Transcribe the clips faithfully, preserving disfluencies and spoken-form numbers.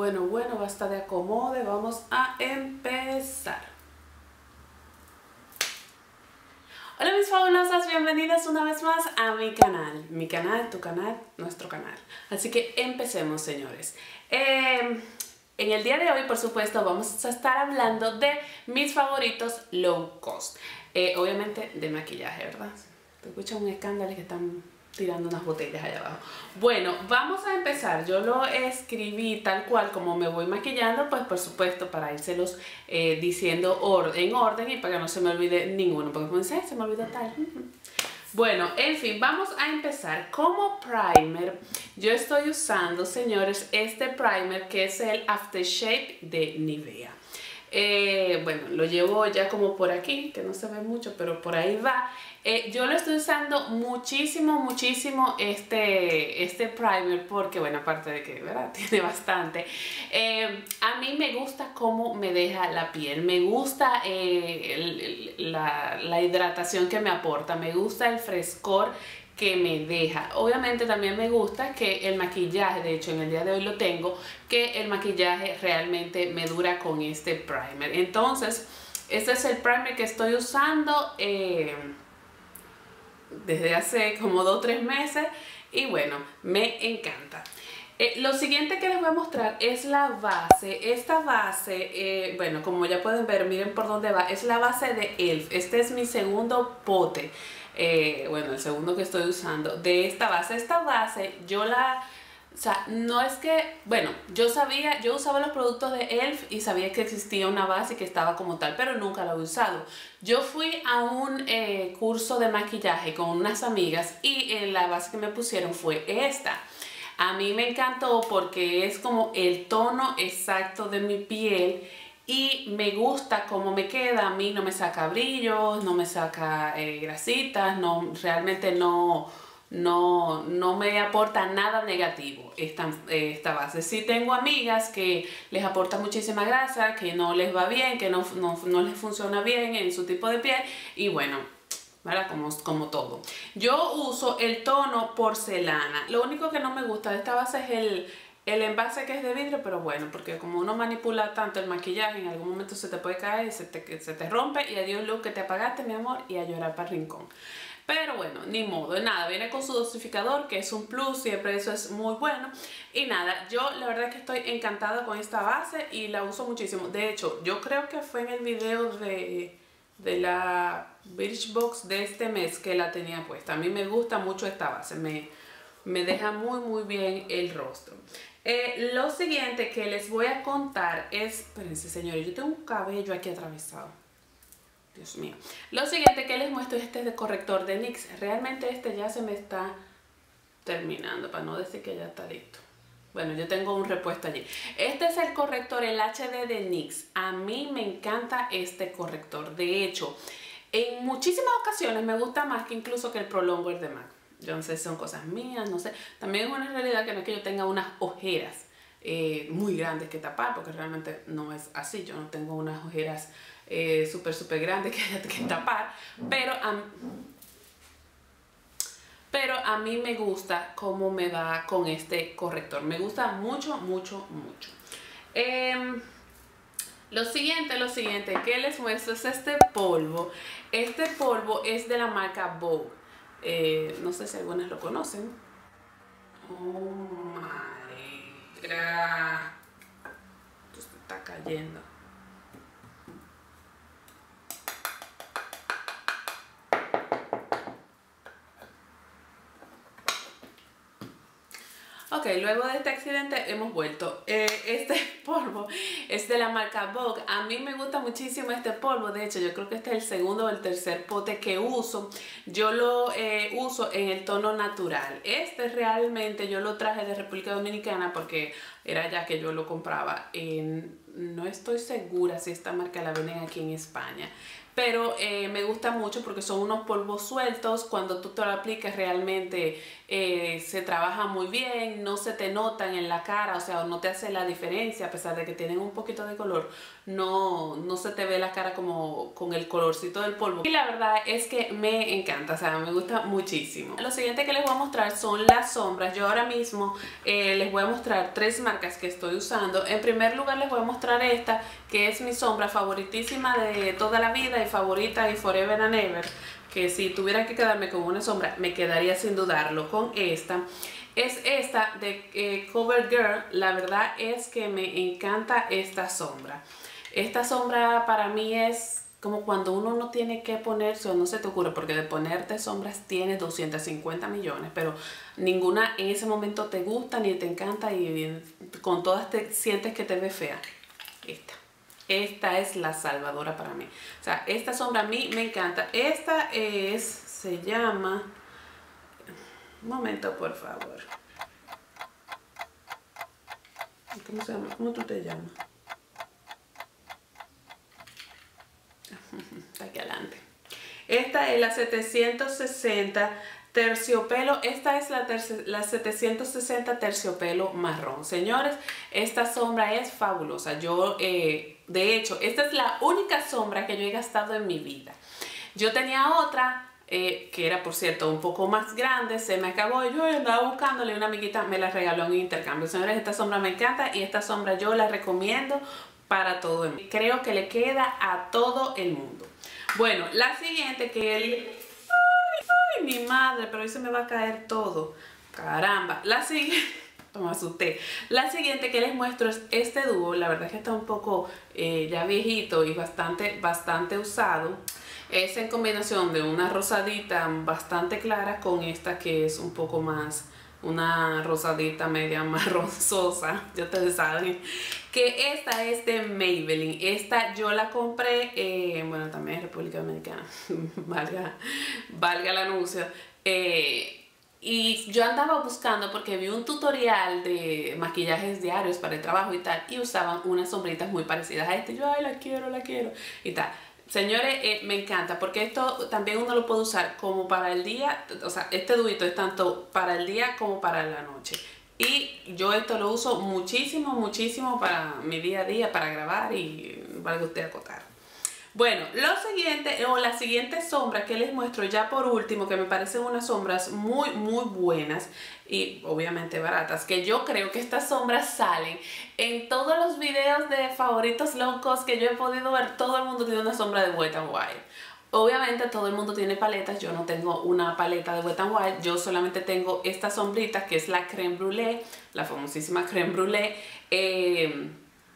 Bueno, bueno, basta de acomode, vamos a empezar. Hola mis fabulosas, bienvenidas una vez más a mi canal. Mi canal, tu canal, nuestro canal. Así que empecemos, señores. Eh, en el día de hoy, por supuesto, vamos a estar hablando de mis favoritos low cost. Eh, obviamente de maquillaje, ¿verdad? Te escuchan un escándalo que están tirando unas botellas allá abajo. Bueno, vamos a empezar. Yo lo escribí tal cual como me voy maquillando, pues por supuesto para írselos eh, diciendo or en orden y para que no se me olvide ninguno, porque como dice, se me olvidó tal. Bueno, en fin, vamos a empezar. Como primer, yo estoy usando, señores, este primer que es el Aftershave de Nivea. Eh, bueno, lo llevo ya como por aquí, que no se ve mucho, pero por ahí va. Eh, yo lo estoy usando muchísimo, muchísimo este, este primer porque, bueno, aparte de que, ¿verdad? Tiene bastante. Eh, a mí me gusta cómo me deja la piel, me gusta eh, el, el, la, la hidratación que me aporta, me gusta el frescor que me deja. Obviamente también me gusta que el maquillaje, de hecho en el día de hoy lo tengo, que el maquillaje realmente me dura con este primer. Entonces, este es el primer que estoy usando eh, desde hace como dos o tres meses y bueno, me encanta. Eh, lo siguiente que les voy a mostrar es la base. Esta base, eh, bueno, como ya pueden ver, miren por dónde va, es la base de E L F. Este es mi segundo pote. Eh, bueno, el segundo que estoy usando de esta base. Esta base yo la, o sea, no es que, bueno, yo sabía, yo usaba los productos de E L F y sabía que existía una base que estaba como tal, pero nunca la he usado. Yo fui a un eh, curso de maquillaje con unas amigas y eh, la base que me pusieron fue esta. A mí me encantó porque es como el tono exacto de mi piel. Y me gusta cómo me queda, a mí no me saca brillos, no me saca eh, grasitas, no, realmente no, no, no me aporta nada negativo esta, eh, esta base. Sí tengo amigas que les aporta muchísima grasa, que no les va bien, que no, no, no les funciona bien en su tipo de piel y bueno, ¿verdad? Como, como todo. Yo uso el tono porcelana. Lo único que no me gusta de esta base es el... El envase que es de vidrio, pero bueno, porque como uno manipula tanto el maquillaje, en algún momento se te puede caer y se te, se te rompe y adiós look que te apagaste, mi amor, y a llorar para el rincón. Pero bueno, ni modo, nada, viene con su dosificador, que es un plus, siempre eso es muy bueno. Y nada, yo la verdad es que estoy encantada con esta base y la uso muchísimo. De hecho, yo creo que fue en el video de, de la Birchbox de este mes que la tenía puesta. A mí me gusta mucho esta base, me, me deja muy muy bien el rostro. Eh, lo siguiente que les voy a contar es, espérense señores, yo tengo un cabello aquí atravesado, Dios mío. Lo siguiente que les muestro es este de corrector de NYX. Realmente este ya se me está terminando, para no decir que ya está listo. Bueno, yo tengo un repuesto allí. Este es el corrector, el H D de NYX. A mí me encanta este corrector. De hecho, en muchísimas ocasiones me gusta más que incluso que el Pro Longwear de MAC. Yo no sé si son cosas mías, no sé. También es una realidad que no es que yo tenga unas ojeras eh, muy grandes que tapar, porque realmente no es así. Yo no tengo unas ojeras eh, súper, súper grandes que haya que tapar. Pero a, pero a mí me gusta cómo me va con este corrector. Me gusta mucho, mucho, mucho. Eh, Lo siguiente, lo siguiente que les muestro es este polvo. Este polvo es de la marca Vogue. Eh, no sé si algunas lo conocen. Oh my god. Esto está cayendo. Ok, luego de este accidente hemos vuelto. Eh, este polvo es de la marca Vogue. A mí me gusta muchísimo este polvo. De hecho, yo creo que este es el segundo o el tercer pote que uso. Yo lo eh, uso en el tono natural. Este realmente yo lo traje de República Dominicana porque era ya que yo lo compraba. En, no estoy segura si esta marca la venden aquí en España. pero eh, me gusta mucho porque son unos polvos sueltos. Cuando tú te lo aplicas realmente eh, se trabaja muy bien, no se te notan en la cara, o sea, no te hace la diferencia, a pesar de que tienen un poquito de color, no, no se te ve la cara como con el colorcito del polvo. Y la verdad es que me encanta, o sea, me gusta muchísimo. Lo siguiente que les voy a mostrar son las sombras. Yo ahora mismo eh, les voy a mostrar tres marcas que estoy usando. En primer lugar les voy a mostrar esta, que es mi sombra favoritísima de toda la vida y favorita y forever and ever, que si tuviera que quedarme con una sombra me quedaría sin dudarlo con esta. Es esta de eh, CoverGirl. La verdad es que me encanta esta sombra. Esta sombra para mí es como cuando uno no tiene que ponerse, o no se te ocurre, porque de ponerte sombras tienes doscientos cincuenta millones, pero ninguna en ese momento te gusta ni te encanta y con todas te sientes que te ves fea. Esta. Esta es la salvadora para mí. O sea, esta sombra a mí me encanta. Esta es, se llama... Un momento, por favor. ¿Cómo se llama? ¿Cómo tú te llamas? Está aquí adelante. Esta es la setecientos sesenta terciopelo. Esta es la, la setecientos sesenta terciopelo marrón. Señores, esta sombra es fabulosa. Yo, eh, de hecho, esta es la única sombra que yo he gastado en mi vida. Yo tenía otra, eh, que era, por cierto, un poco más grande. Se me acabó. Yo andaba buscándole. Una amiguita me la regaló en intercambio. Señores, esta sombra me encanta y esta sombra yo la recomiendo para todo el mundo. Creo que le queda a todo el mundo. Bueno, la siguiente que él... ¡Ay, mi madre! Pero hoy se me va a caer todo. Caramba. La siguiente... Me asusté. La siguiente que les muestro es este dúo. La verdad es que está un poco eh, ya viejito y bastante, bastante usado. Es en combinación de una rosadita bastante clara con esta que es un poco más... Una rosadita media marronzosa, ya ustedes saben. Que esta es de Maybelline. Esta yo la compré, eh, bueno, también en República Dominicana, valga, valga el anuncio. Eh, y yo andaba buscando porque vi un tutorial de maquillajes diarios para el trabajo y tal. Y usaban unas sombritas muy parecidas a esta. Y yo, ay, la quiero, la quiero y tal. Señores, eh, me encanta porque esto también uno lo puede usar como para el día, o sea, este dúito es tanto para el día como para la noche. Y yo esto lo uso muchísimo, muchísimo para mi día a día, para grabar y valga usted acotar. Bueno, lo siguiente, o la siguiente sombra que les muestro ya por último, que me parecen unas sombras muy, muy buenas y obviamente baratas, que yo creo que estas sombras salen en todos los videos de favoritos locos que yo he podido ver. Todo el mundo tiene una sombra de Wet n Wild. Obviamente todo el mundo tiene paletas. Yo no tengo una paleta de Wet n Wild, yo solamente tengo esta sombrita que es la Crème Brûlée, la famosísima Crème Brûlée. Eh,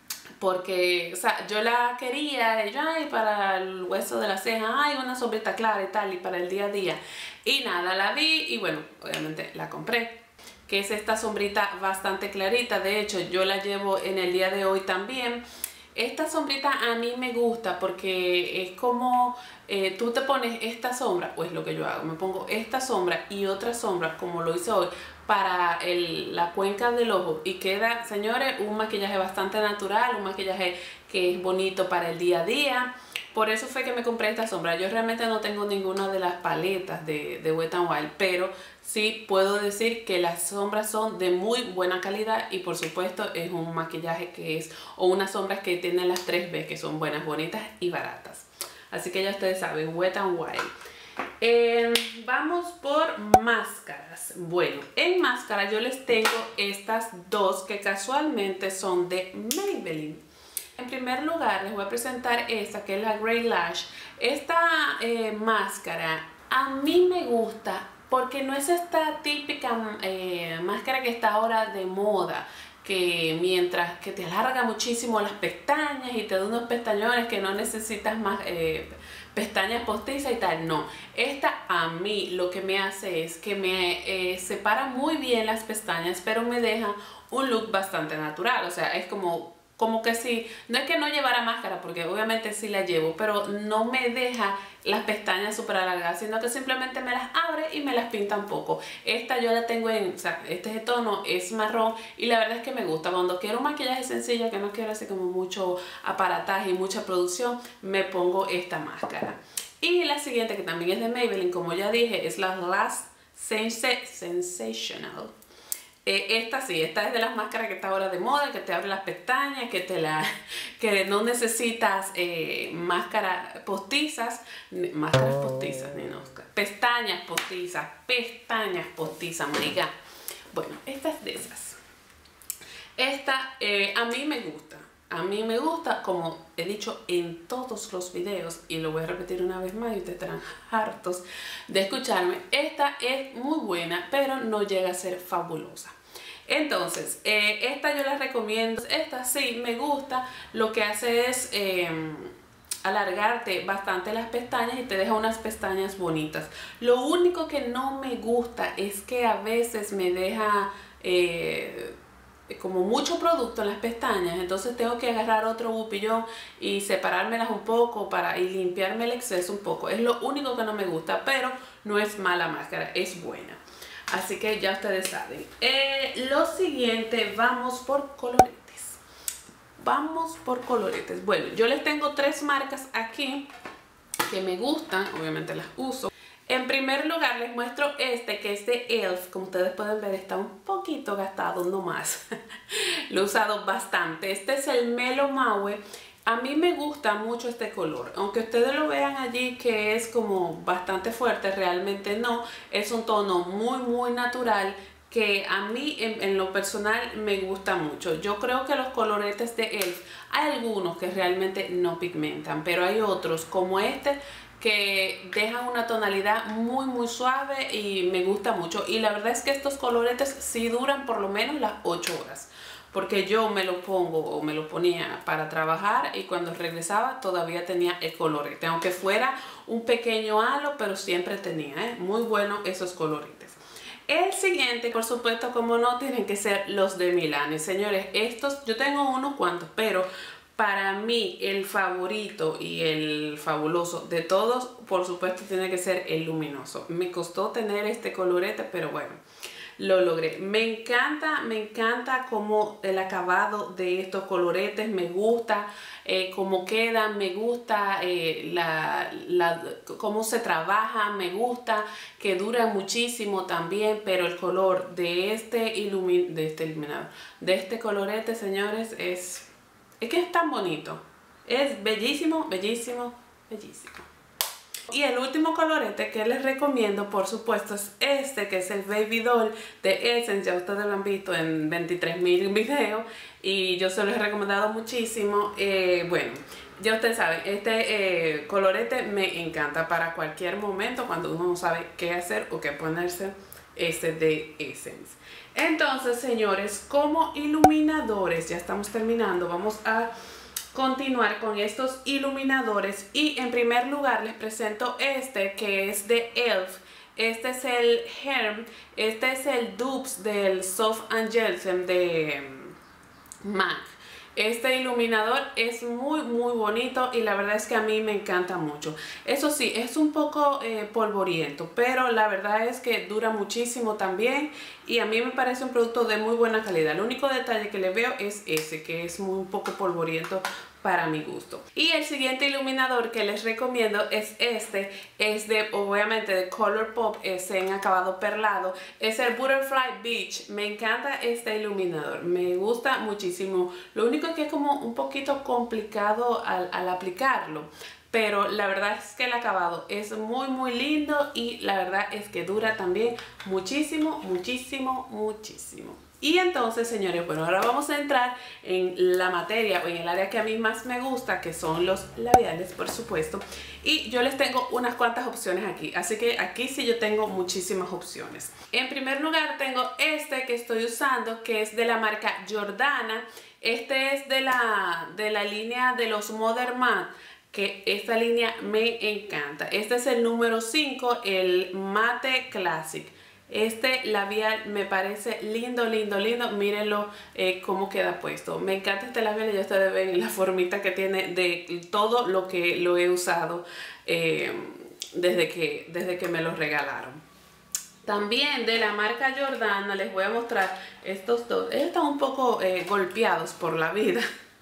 porque, o sea, yo la quería, yo, ay, para el hueso de la ceja, ay, una sombrita clara y tal, y para el día a día. Y nada, la vi y bueno, obviamente la compré. Que es esta sombrita bastante clarita. De hecho, yo la llevo en el día de hoy también. Esta sombrita a mí me gusta porque es como eh, tú te pones esta sombra, pues lo que yo hago, me pongo esta sombra y otra sombra como lo hice hoy para el, la cuenca del ojo y queda, señores, un maquillaje bastante natural, un maquillaje que es bonito para el día a día. Por eso fue que me compré esta sombra. Yo realmente no tengo ninguna de las paletas de, de Wet n Wild, pero sí puedo decir que las sombras son de muy buena calidad y por supuesto es un maquillaje que es, o unas sombras que tienen las tres B, que son buenas, bonitas y baratas. Así que ya ustedes saben, Wet n Wild. Eh, vamos por máscaras. Bueno, en máscara yo les tengo estas dos que casualmente son de Maybelline. En primer lugar les voy a presentar esta que es la Grey Lash. Esta eh, máscara a mí me gusta porque no es esta típica eh, máscara que está ahora de moda, que mientras que te alarga muchísimo las pestañas y te da unos pestañones que no necesitas más eh, pestañas postizas y tal. No, esta a mí lo que me hace es que me eh, separa muy bien las pestañas, pero me deja un look bastante natural. O sea, es como Como que si, no es que no llevara máscara, porque obviamente sí la llevo, pero no me deja las pestañas súper alargadas, sino que simplemente me las abre y me las pinta un poco. Esta yo la tengo en, o sea, este tono es marrón y la verdad es que me gusta. Cuando quiero un maquillaje sencillo, que no quiero así como mucho aparataje y mucha producción, me pongo esta máscara. Y la siguiente, que también es de Maybelline, como ya dije, es la Last Sensational. Eh, esta sí, esta es de las máscaras que está ahora de moda, que te abre las pestañas, que te la, que no necesitas eh, máscaras postizas, máscaras postizas, ni no, pestañas postizas, pestañas postizas, marica. Bueno, esta es de esas. Esta eh, a mí me gusta. A mí me gusta, como he dicho en todos los videos, y lo voy a repetir una vez más y ustedes estarán hartos de escucharme. Esta es muy buena, pero no llega a ser fabulosa. Entonces, eh, esta yo la recomiendo. Esta sí me gusta. Lo que hace es eh, alargarte bastante las pestañas y te deja unas pestañas bonitas. Lo único que no me gusta es que a veces me deja... Eh, como mucho producto en las pestañas, entonces tengo que agarrar otro bupillón y separármelas un poco para y limpiarme el exceso un poco. Es lo único que no me gusta, pero no es mala máscara, es buena. Así que ya ustedes saben. Eh, lo siguiente, vamos por coloretes. Vamos por coloretes. Bueno, yo les tengo tres marcas aquí que me gustan, obviamente las uso. En primer lugar les muestro este que es de E L F, como ustedes pueden ver está un poquito gastado, no más. Lo he usado bastante. Este es el Melo Maue. A mí me gusta mucho este color, aunque ustedes lo vean allí que es como bastante fuerte, realmente no. Es un tono muy muy natural que a mí en, en lo personal me gusta mucho. Yo creo que los coloretes de E L F, hay algunos que realmente no pigmentan, pero hay otros como este que dejan una tonalidad muy muy suave y me gusta mucho. Y la verdad es que estos coloretes sí duran por lo menos las ocho horas. Porque yo me lo pongo o me lo ponía para trabajar y cuando regresaba todavía tenía el colorete. Aunque fuera un pequeño halo, pero siempre tenía, ¿eh? Muy bueno esos coloretes. El siguiente, por supuesto, como no, tienen que ser los de Milani. Señores, estos yo tengo unos cuantos, pero... para mí el favorito y el fabuloso de todos, por supuesto, tiene que ser el luminoso. Me costó tener este colorete, pero bueno, lo logré. Me encanta, me encanta como el acabado de estos coloretes, me gusta eh, cómo quedan, me gusta eh, la, la, cómo se trabaja, me gusta que dura muchísimo también, pero el color de este, ilumin de este iluminador, de este colorete, señores, es... es que es tan bonito, es bellísimo, bellísimo, bellísimo. Y el último colorete que les recomiendo, por supuesto, es este, que es el Baby Doll de Essence. Ya ustedes lo han visto en veintitrés mil videos y yo se los he recomendado muchísimo. Eh, bueno, ya ustedes saben, este eh, colorete me encanta para cualquier momento cuando uno no sabe qué hacer o qué ponerse. Este de Essence. Entonces, señores, como iluminadores, ya estamos terminando, vamos a continuar con estos iluminadores y en primer lugar les presento este que es de E L F. Este es el Herm, este es el Dupes del Soft and Gelsem de MAC. Este iluminador es muy muy bonito y la verdad es que a mí me encanta mucho. Eso sí, es un poco eh, polvoriento, pero la verdad es que dura muchísimo también y a mí me parece un producto de muy buena calidad. El único detalle que le veo es ese, que es muy un poco polvoriento para mi gusto. Y el siguiente iluminador que les recomiendo es este, es de obviamente de Colourpop, es en acabado perlado, es el Butterfly Beach. Me encanta este iluminador, me gusta muchísimo. Lo único que es como un poquito complicado al, al aplicarlo, pero la verdad es que el acabado es muy muy lindo y la verdad es que dura también muchísimo, muchísimo, muchísimo. Y entonces, señores, bueno, ahora vamos a entrar en la materia o en el área que a mí más me gusta, que son los labiales, por supuesto. Y yo les tengo unas cuantas opciones aquí, así que aquí sí yo tengo muchísimas opciones. En primer lugar tengo este que estoy usando, que es de la marca Jordana. Este es de la, de la línea de los Modern Matte, que esta línea me encanta. Este es el número cinco, el Mate Classic. Este labial me parece lindo, lindo, lindo. Mírenlo eh, cómo queda puesto. Me encanta este labial y ya ustedes ven la formita que tiene de todo lo que lo he usado. Eh, desde que, desde que me los regalaron. También de la marca Jordana les voy a mostrar estos dos. Ellos están un poco eh, golpeados por la vida.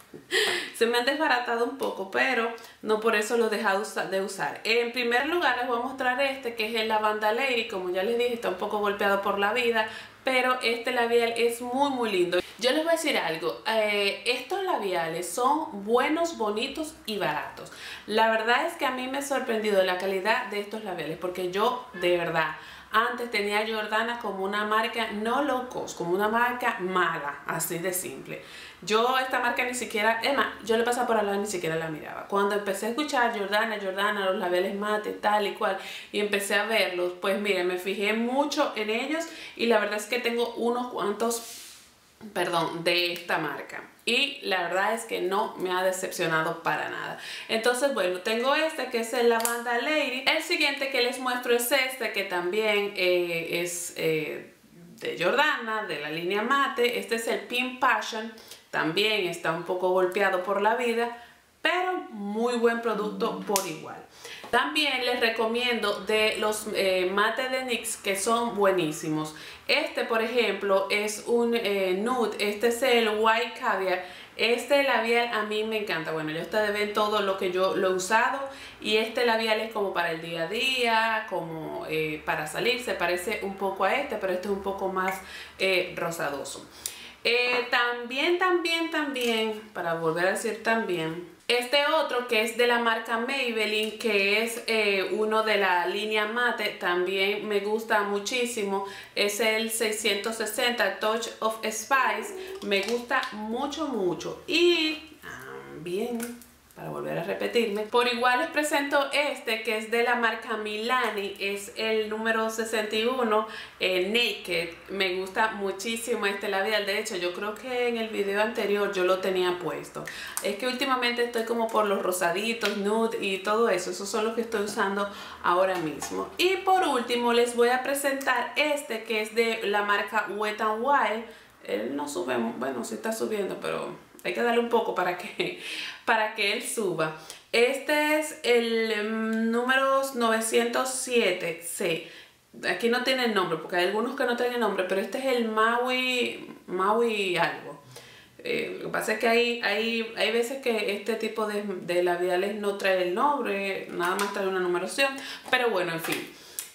Se me han desbaratado un poco, pero no por eso los he dejado de usar. En primer lugar les voy a mostrar este, que es el Lavanda Lady. Como ya les dije, está un poco golpeado por la vida, pero este labial es muy muy lindo. Yo les voy a decir algo, eh, estos labiales son buenos, bonitos y baratos. La verdad es que a mí me ha sorprendido la calidad de estos labiales, porque yo de verdad antes tenía a Jordana como una marca no low cost, como una marca mala, así de simple. Yo esta marca ni siquiera, es más, yo le pasaba por al lado y ni siquiera la miraba. Cuando empecé a escuchar Jordana, Jordana, los labiales mate, tal y cual, y empecé a verlos, pues miren, me fijé mucho en ellos y la verdad es que tengo unos cuantos, perdón, de esta marca. Y la verdad es que no me ha decepcionado para nada. Entonces, bueno, tengo este que es el Lavanda Lady. El siguiente que les muestro es este, que también eh, es eh, de Jordana, de la línea mate. Este es el Pink Passion. También está un poco golpeado por la vida, pero muy buen producto por igual. También les recomiendo de los eh, mate de N Y X, que son buenísimos. Este, por ejemplo, es un eh, nude. Este es el White Caviar. Este labial a mí me encanta. Bueno, ya ustedes ven todo lo que yo lo he usado. Y este labial es como para el día a día, como eh, para salir. Se parece un poco a este, pero este es un poco más eh, rosadoso. Eh, también, también, también, para volver a decir también, este otro que es de la marca Maybelline, que es eh, uno de la línea mate, también me gusta muchísimo. Es el seiscientos sesenta Touch of Spice. Me gusta mucho, mucho. Y también, para volver a repetirme, por igual les presento este que es de la marca Milani, es el número sesenta y uno, el Naked. Me gusta muchísimo este labial. De hecho, yo creo que en el video anterior yo lo tenía puesto. Es que últimamente estoy como por los rosaditos, nude y todo eso. Esos son los que estoy usando ahora mismo. Y por último les voy a presentar este que es de la marca Wet n Wild. Él no sube, bueno, sí está subiendo, pero hay que darle un poco para que, para que él suba. Este es el um, número novecientos siete C. Aquí no tiene el nombre, porque hay algunos que no tienen nombre, pero este es el Maui, Maui algo. Eh, lo que pasa es que hay, hay, hay veces que este tipo de, de labiales no trae el nombre, nada más trae una numeración, pero bueno, en fin.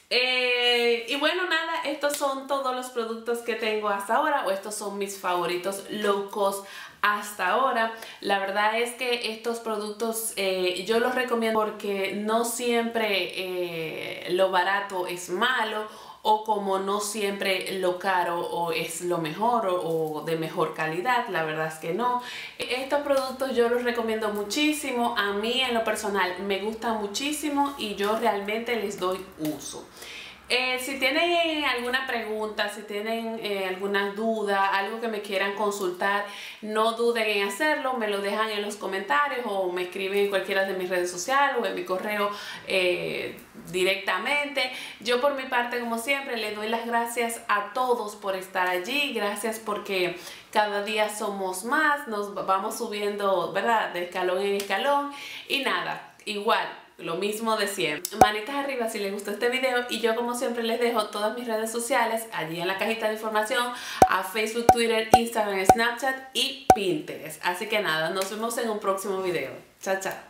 Eh, y bueno, nada, estos son todos los productos que tengo hasta ahora, o estos son mis favoritos low cost hasta ahora. La verdad es que estos productos eh, yo los recomiendo porque no siempre eh, lo barato es malo, o como no siempre lo caro o es lo mejor o, o de mejor calidad. La verdad es que no. Estos productos yo los recomiendo muchísimo. A mí en lo personal me gustan muchísimo y yo realmente les doy uso. Eh, si tienen alguna pregunta, si tienen eh, alguna duda, algo que me quieran consultar, no duden en hacerlo, me lo dejan en los comentarios o me escriben en cualquiera de mis redes sociales o en mi correo eh, directamente. Yo por mi parte, como siempre, les doy las gracias a todos por estar allí. Gracias porque cada día somos más, nos vamos subiendo, ¿verdad?, de escalón en escalón. Y nada, igual, lo mismo de siempre. Manitas arriba si les gustó este video, y yo como siempre les dejo todas mis redes sociales allí en la cajita de información, a Facebook, Twitter, Instagram, Snapchat y Pinterest. Así que nada, nos vemos en un próximo video. Chao, chao.